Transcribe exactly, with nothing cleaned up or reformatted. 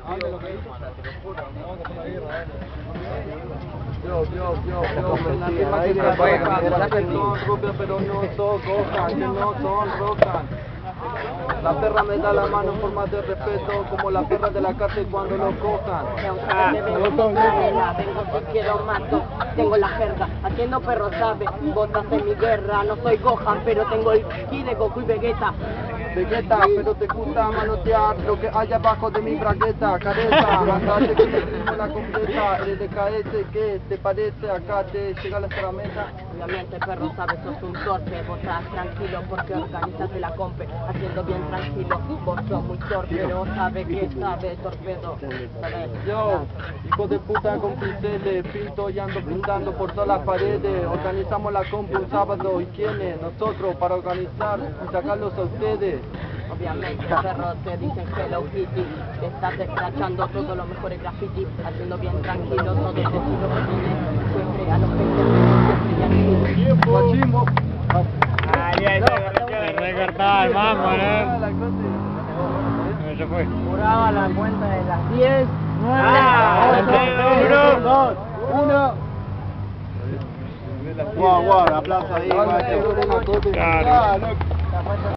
Yo, yo, yo, yo, la misma que son rubias pero no son cojan, que no son rocan. La perra me da la mano en forma de respeto, como la perra de la cárcel cuando lo cojan. Ah, vengo si quiero mato, tengo la jerga, haciendo perro sabe, botas en mi guerra, no soy Gohan, pero tengo el ki de Goku y Vegeta. Vegeta, pero te gusta manotear lo que hay abajo de mi bragueta, careta, mandaste que te tengo la completa, eres de K S, ¿qué te parece? Acá te llega la meta. Obviamente perro sabe, sos un torpe, vos estás tranquilo porque organizaste la compe, haciendo bien tranquilo, vos sos muy torpe, pero sabe que sabe, torpedo. Yo, hijo de puta con pinceles, pinto y ando pintando por todas las paredes, organizamos la compu un sábado y quiénes, nosotros para organizar y sacarlos a ustedes. Obviamente, perro, te dicen Hello Kitty, te estás escrachando todos los mejores graffiti, haciendo bien tranquilo todo el estilo que tienes, siempre a los pendientes, siempre y aquí. Guachimbo. Ahí, ahí, se recortaba el mambo, ¿no? Se fue. Juraba la cuenta de las diez, nueve, Ah, ocho, dos, uno. Guau, guau, aplauso ahí. Claro.